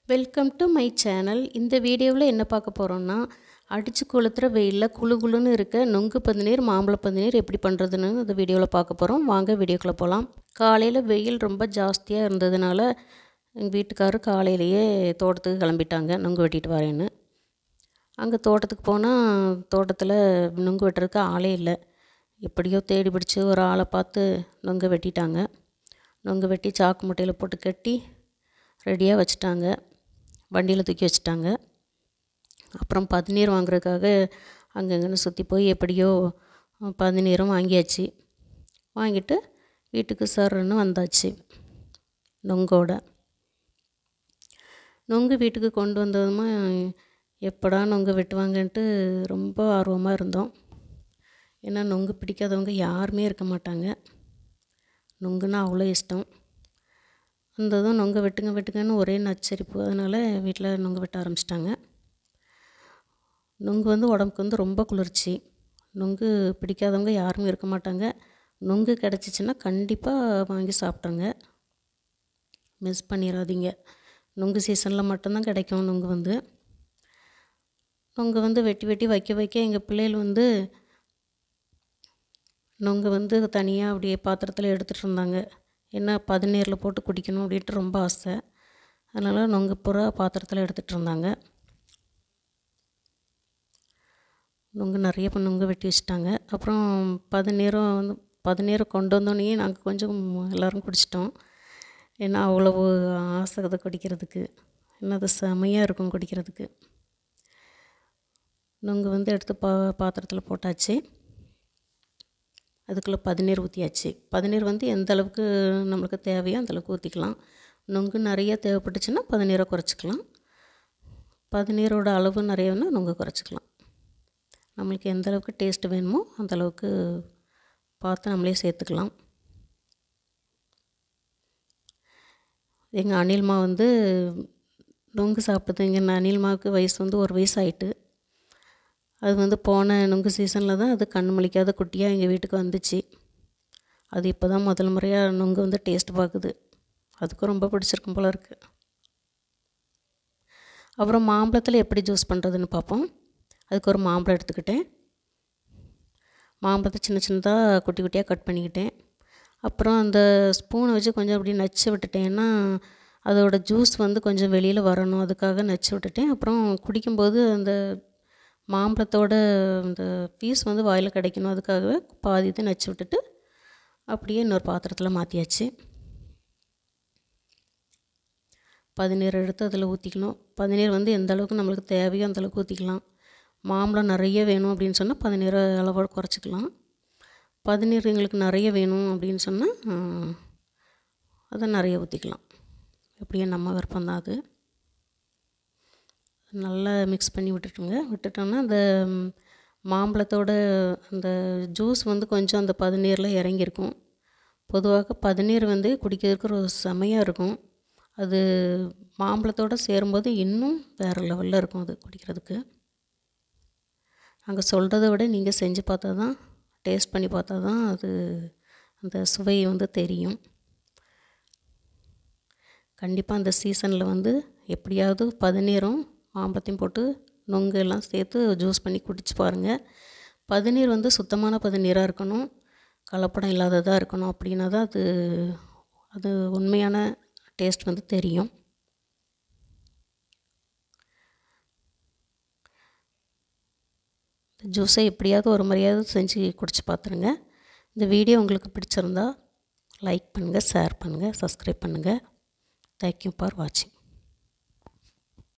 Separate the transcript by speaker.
Speaker 1: Welcome to my channel. இந்த வீடியோவில் என்ன பார்க்க போகிறோன்னா, அடித்து கொளுத்துற வெயிலில் குளு குளுன்னு இருக்க நொங்கு பதநீர், மாம்பழ பதநீர் எப்படி பண்ணுறதுன்னு இந்த வீடியோவில் பார்க்க போகிறோம். வாங்க வீடியோக்குள்ளே போகலாம். காலையில் வெயில் ரொம்ப ஜாஸ்தியாக இருந்ததுனால எங்கள் வீட்டுக்காரர் காலையிலேயே தோட்டத்துக்கு கிளம்பிட்டாங்க நொங்கு வெட்டிட்டு வரேன்னு. அங்கே தோட்டத்துக்கு போனால் தோட்டத்தில் நொங்கு வெட்டுறதுக்கு ஆளே இல்லை. எப்படியோ தேடி பிடிச்சி ஒரு ஆளை பார்த்து நொங்கு வெட்டிட்டாங்க. நொங்கு வெட்டி சாக்கு மூட்டையில் போட்டு கட்டி ரெடியாக வச்சுட்டாங்க. வண்டியில் தூக்கி வச்சுட்டாங்க. அப்புறம் பதநீர் வாங்குறதுக்காக அங்கங்கன்னு சுற்றி போய் எப்படியோ பதநீரும் வாங்கியாச்சு. வாங்கிட்டு வீட்டுக்கு சர்ன்னு வந்தாச்சு நொங்கோட. நொங்கு வீட்டுக்கு கொண்டு வந்ததுமா எப்படா நொங்கு வெட்டுவாங்கன்ட்டு ரொம்ப ஆர்வமாக இருந்தோம். ஏன்னா நொங்கு பிடிக்காதவங்க யாருமே இருக்க மாட்டாங்க. நொங்குன்னா அவ்வளோ இஷ்டம். வந்ததும் நொங்கு வெட்டுங்கன்னு ஒரே நச்சரிப்பு. அதனால் வீட்டில் நொங்கு வெட்ட ஆரம்பிச்சிட்டாங்க. நொங்கு உடம்புக்கு ரொம்ப குளிர்ச்சி. நொங்கு பிடிக்காதவங்க யாருமே இருக்க மாட்டாங்க. நொங்கு கிடச்சிச்சின்னா கண்டிப்பாக வாங்கி சாப்பிட்ருங்க, மிஸ் பண்ணிடாதீங்க. நொங்கு சீசனில் மட்டும்தான் கிடைக்கும் நொங்கு. நொங்கு வெட்டி வெட்டி வைக்க எங்கள் பிள்ளைகள் நொங்கு தனியாக அப்படியே பாத்திரத்தில் எடுத்துகிட்டு இருந்தாங்க. ஏன்னா பதநீரில் போட்டு குடிக்கணும் அப்படின்ட்டு ரொம்ப ஆசை. அதனால் நொங்கு பூரா பாத்திரத்தில் எடுத்துகிட்டு இருந்தாங்க. நொங்கு நிறைய நொங்கு வெட்டி வச்சுட்டாங்க. அப்புறம் பதநீரை கொண்டு வந்தோடனே நாங்கள் கொஞ்சம் எல்லோரும் குடிச்சிட்டோம். ஏன்னா அவ்வளவு ஆசை அதை குடிக்கிறதுக்கு. ஏன்னா அது செமையாக இருக்கும் குடிக்கிறதுக்கு. நொங்கு எடுத்து பாத்திரத்தில் போட்டாச்சு. அதுக்குள்ளே பதநீர் ஊற்றியாச்சு. பதநீர் எந்த அளவுக்கு நம்மளுக்கு தேவையோ அந்தளவுக்கு ஊற்றிக்கலாம். நொங்கு நிறைய தேவைப்பட்டுச்சுன்னா பதநீரை குறைச்சிக்கலாம். பதநீரோட அளவு நிறையன்னா நொங்கு குறைச்சிக்கலாம். நம்மளுக்கு எந்த அளவுக்கு டேஸ்ட்டு வேணுமோ அந்தளவுக்கு பார்த்து நம்மளே சேர்த்துக்கலாம். எங்கள் அணில்மா நொங்கு சாப்பிடுது. எங்கள் அணில்மாவுக்கு வயசு 1 வயசு ஆகிட்டு. அது போன நொங்கு சீசனில் தான் அது கண் முழிக்காத குட்டியாக எங்கள் வீட்டுக்கு வந்துச்சு. அது இப்போ தான் முதல் முறையாக நொங்கு டேஸ்ட் பார்க்குது. அதுக்கும் ரொம்ப பிடிச்சிருக்கும் போல இருக்குது. அப்புறம் மாம்பழத்தில் எப்படி ஜூஸ் பண்ணுறதுன்னு பார்ப்போம். அதுக்கு ஒரு மாம்பழம் எடுத்துக்கிட்டேன். மாம்பழத்தை சின்ன சின்னதாக குட்டி குட்டியாக கட் பண்ணிக்கிட்டேன். அப்புறம் அந்த ஸ்பூனை வச்சு கொஞ்சம் அப்படி நச்சு விட்டுட்டேன்னா அதோட ஜூஸ் கொஞ்சம் வெளியில் வரணும். அதுக்காக நச்சு விட்டுட்டேன். அப்புறம் குடிக்கும்போது அந்த மாம்பழத்தோட அந்த பீஸ் வாயில் கிடைக்கணும். அதுக்காகவே பாதி இதை நச்சு விட்டுட்டு அப்படியே இன்னொரு பாத்திரத்தில் மாற்றியாச்சு. பதநீர் எடுத்து அதில் ஊற்றிக்கணும். பதநீர் எந்த அளவுக்கு நம்மளுக்கு தேவையோ அந்தளவுக்கு ஊற்றிக்கலாம். மாம்பழம் நிறைய வேணும் அப்படின்னு சொன்னால் பதநீரை அளவோடு குறைச்சிக்கலாம். பதநீர் எங்களுக்கு நிறைய வேணும் அப்படின்னு சொன்னால் அதை நிறைய ஊற்றிக்கலாம். எப்படியே நம்ம விருப்பம்தான் அது. நல்லா மிக்ஸ் பண்ணி விட்டுட்டோம்னா அந்த மாம்பழத்தோட அந்த ஜூஸ் கொஞ்சம் அந்த பதநீரில் இறங்கியிருக்கும். பொதுவாக பதநீர் குடிக்கிறதுக்கு ஒரு செமையாக இருக்கும். அது மாம்பழத்தோடு சேரும்போது இன்னும் வேறு லெவலில் இருக்கும் அது குடிக்கிறதுக்கு. நாங்கள் சொல்கிறத விட நீங்கள் செஞ்சு பார்த்தா தான், டேஸ்ட் பண்ணி பார்த்தா தான் அது அந்த சுவை தெரியும். கண்டிப்பாக அந்த சீசனில் எப்படியாவது பதநீரும் மாம்பழத்தையும் போட்டு நொங்கு எல்லாம் சேர்த்து ஜூஸ் பண்ணி குடிச்சு பாருங்கள். பதநீர் சுத்தமான பதநீராக இருக்கணும், கலப்படம் இல்லாததாக இருக்கணும். அப்படின்னா தான் அது உண்மையான டேஸ்ட் தெரியும். ஜூஸை எப்படியாவது ஒரு முறையாவது செஞ்சு குடிச்சு பார்த்துருங்க. இந்த வீடியோ உங்களுக்கு பிடிச்சிருந்தா லைக் பண்ணுங்கள், ஷேர் பண்ணுங்கள், சப்ஸ்கிரைப் பண்ணுங்கள். தேங்க்யூ ஃபார் வாட்சிங்.